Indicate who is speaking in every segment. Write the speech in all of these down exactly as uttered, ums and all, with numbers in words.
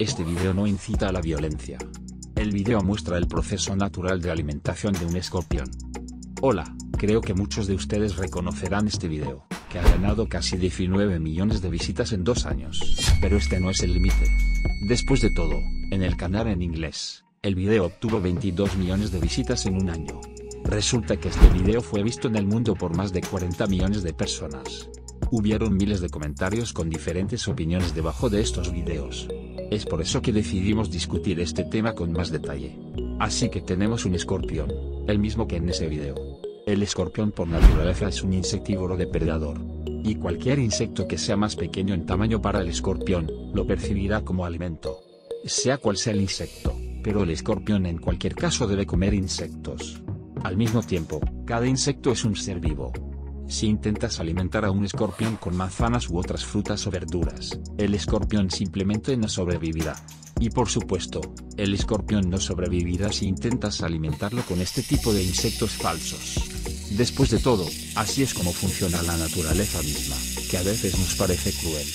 Speaker 1: Este video no incita a la violencia. El video muestra el proceso natural de alimentación de un escorpión. Hola, creo que muchos de ustedes reconocerán este video, que ha ganado casi diecinueve millones de visitas en dos años, pero este no es el límite. Después de todo, en el canal en inglés, el video obtuvo veintidós millones de visitas en un año. Resulta que este video fue visto en el mundo por más de cuarenta millones de personas. Hubieron miles de comentarios con diferentes opiniones debajo de estos videos. Es por eso que decidimos discutir este tema con más detalle. Así que tenemos un escorpión, el mismo que en ese video. El escorpión por naturaleza es un insectívoro depredador. Y cualquier insecto que sea más pequeño en tamaño para el escorpión, lo percibirá como alimento. Sea cual sea el insecto, pero el escorpión en cualquier caso debe comer insectos. Al mismo tiempo, cada insecto es un ser vivo. Si intentas alimentar a un escorpión con manzanas u otras frutas o verduras, el escorpión simplemente no sobrevivirá. Y por supuesto, el escorpión no sobrevivirá si intentas alimentarlo con este tipo de insectos falsos. Después de todo, así es como funciona la naturaleza misma, que a veces nos parece cruel.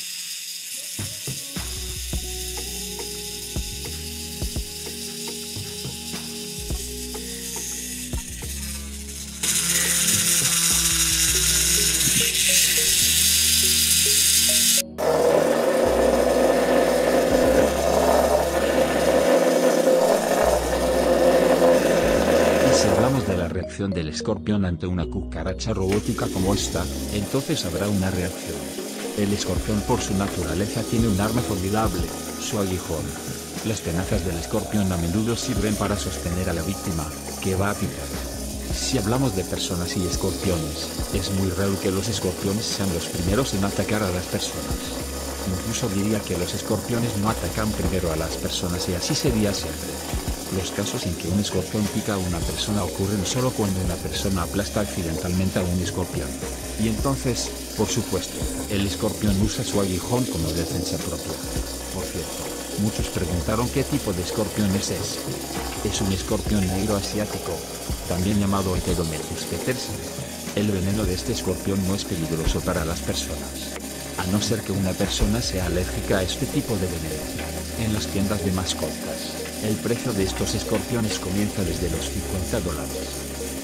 Speaker 1: Del escorpión ante una cucaracha robótica como esta, entonces habrá una reacción. El escorpión por su naturaleza tiene un arma formidable, su aguijón. Las tenazas del escorpión a menudo sirven para sostener a la víctima, que va a picar. Si hablamos de personas y escorpiones, es muy raro que los escorpiones sean los primeros en atacar a las personas. Incluso diría que los escorpiones no atacan primero a las personas y así sería siempre. Los casos en que un escorpión pica a una persona ocurren solo cuando una persona aplasta accidentalmente a un escorpión. Y entonces, por supuesto, el escorpión usa su aguijón como defensa propia. Por cierto, muchos preguntaron qué tipo de escorpión es ese. Es un escorpión negro asiático, también llamado Ephemerus petersi. El veneno de este escorpión no es peligroso para las personas, a no ser que una persona sea alérgica a este tipo de veneno. En las tiendas de mascotas, el precio de estos escorpiones comienza desde los cincuenta dólares.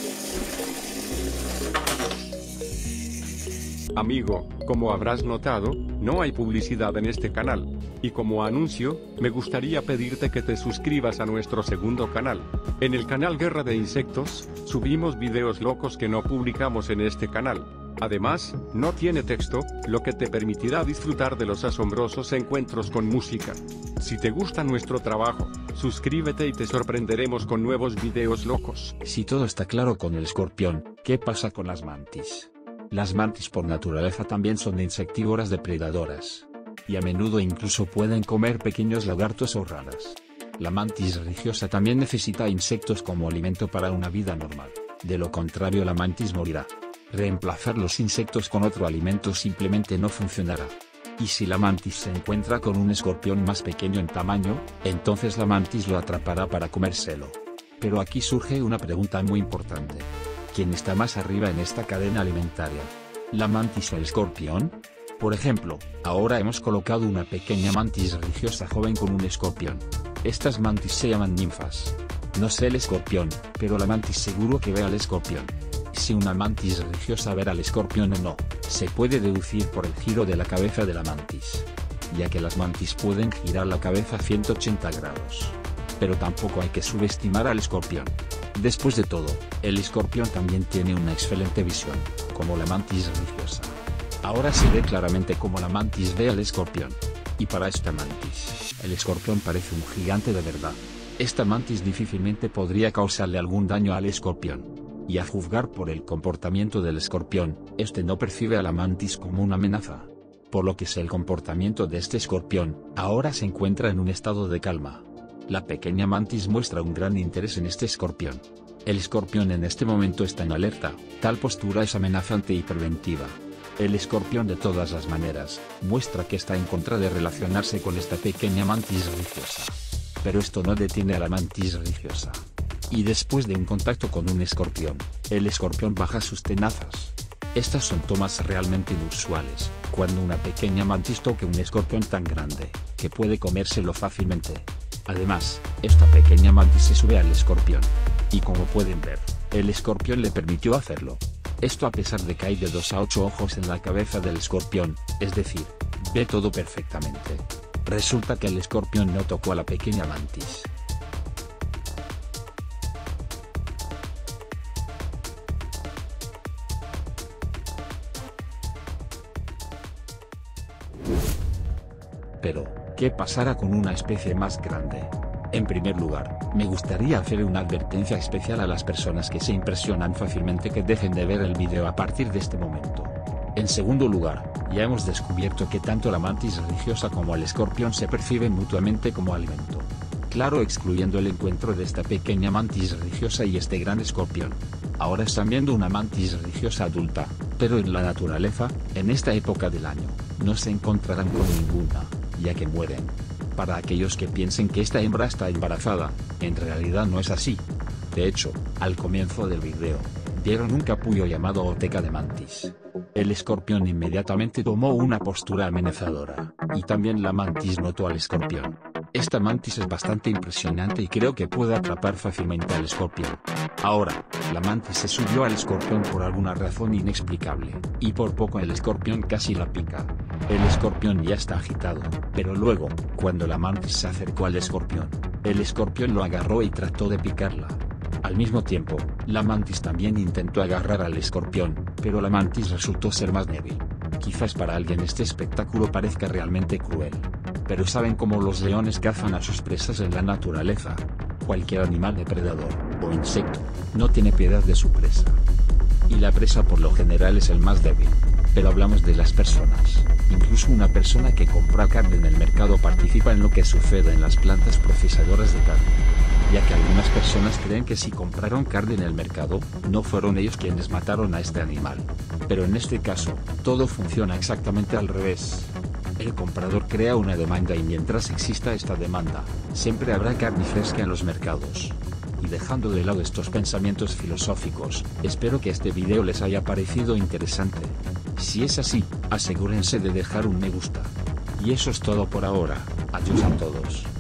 Speaker 2: Amigo, como habrás notado, no hay publicidad en este canal. Y como anuncio, me gustaría pedirte que te suscribas a nuestro segundo canal. En el canal Guerra de Insectos, subimos videos locos que no publicamos en este canal. Además, no tiene texto, lo que te permitirá disfrutar de los asombrosos encuentros con música. Si te gusta nuestro trabajo, suscríbete y te sorprenderemos con nuevos videos locos.
Speaker 1: Si todo está claro con el escorpión, ¿qué pasa con las mantis? Las mantis por naturaleza también son insectívoras depredadoras. Y a menudo incluso pueden comer pequeños lagartos o ranas. La mantis religiosa también necesita insectos como alimento para una vida normal. De lo contrario la mantis morirá. Reemplazar los insectos con otro alimento simplemente no funcionará. Y si la mantis se encuentra con un escorpión más pequeño en tamaño, entonces la mantis lo atrapará para comérselo. Pero aquí surge una pregunta muy importante. ¿Quién está más arriba en esta cadena alimentaria? ¿La mantis o el escorpión? Por ejemplo, ahora hemos colocado una pequeña mantis religiosa joven con un escorpión. Estas mantis se llaman ninfas. No sé el escorpión, pero la mantis seguro que ve al escorpión. Si una mantis religiosa ver al escorpión o no, se puede deducir por el giro de la cabeza de la mantis, ya que las mantis pueden girar la cabeza a ciento ochenta grados. Pero tampoco hay que subestimar al escorpión. Después de todo, el escorpión también tiene una excelente visión, como la mantis religiosa. Ahora se ve claramente cómo la mantis ve al escorpión. Y para esta mantis, el escorpión parece un gigante de verdad. Esta mantis difícilmente podría causarle algún daño al escorpión. Y a juzgar por el comportamiento del escorpión, este no percibe a la mantis como una amenaza. Por lo que sé el comportamiento de este escorpión, ahora se encuentra en un estado de calma. La pequeña mantis muestra un gran interés en este escorpión. El escorpión en este momento está en alerta, tal postura es amenazante y preventiva. El escorpión de todas las maneras, muestra que está en contra de relacionarse con esta pequeña mantis religiosa. Pero esto no detiene a la mantis religiosa. Y después de un contacto con un escorpión, el escorpión baja sus tenazas. Estas son tomas realmente inusuales, cuando una pequeña mantis toca un escorpión tan grande, que puede comérselo fácilmente. Además, esta pequeña mantis se sube al escorpión. Y como pueden ver, el escorpión le permitió hacerlo. Esto a pesar de que hay de dos a ocho ojos en la cabeza del escorpión, es decir, ve todo perfectamente. Resulta que el escorpión no tocó a la pequeña mantis. Pero, ¿qué pasará con una especie más grande? En primer lugar, me gustaría hacer una advertencia especial a las personas que se impresionan fácilmente que dejen de ver el video a partir de este momento. En segundo lugar, ya hemos descubierto que tanto la mantis religiosa como el escorpión se perciben mutuamente como alimento. Claro, excluyendo el encuentro de esta pequeña mantis religiosa y este gran escorpión. Ahora están viendo una mantis religiosa adulta, pero en la naturaleza, en esta época del año, no se encontrarán con ninguna, ya que mueren. Para aquellos que piensen que esta hembra está embarazada, en realidad no es así. De hecho, al comienzo del video, vieron un capullo llamado oteca de mantis. El escorpión inmediatamente tomó una postura amenazadora, y también la mantis notó al escorpión. Esta mantis es bastante impresionante y creo que puede atrapar fácilmente al escorpión. Ahora, la mantis se subió al escorpión por alguna razón inexplicable, y por poco el escorpión casi la pica. El escorpión ya está agitado, pero luego, cuando la mantis se acercó al escorpión, el escorpión lo agarró y trató de picarla. Al mismo tiempo, la mantis también intentó agarrar al escorpión, pero la mantis resultó ser más débil. Quizás para alguien este espectáculo parezca realmente cruel. Pero ¿saben cómo los leones cazan a sus presas en la naturaleza? Cualquier animal depredador, o insecto, no tiene piedad de su presa. Y la presa por lo general es el más débil. Pero hablamos de las personas. Incluso una persona que compra carne en el mercado participa en lo que sucede en las plantas procesadoras de carne. Ya que algunas personas creen que si compraron carne en el mercado, no fueron ellos quienes mataron a este animal. Pero en este caso, todo funciona exactamente al revés. El comprador crea una demanda y mientras exista esta demanda, siempre habrá carne fresca en los mercados. Y dejando de lado estos pensamientos filosóficos, espero que este video les haya parecido interesante. Si es así, asegúrense de dejar un me gusta. Y eso es todo por ahora, adiós a todos.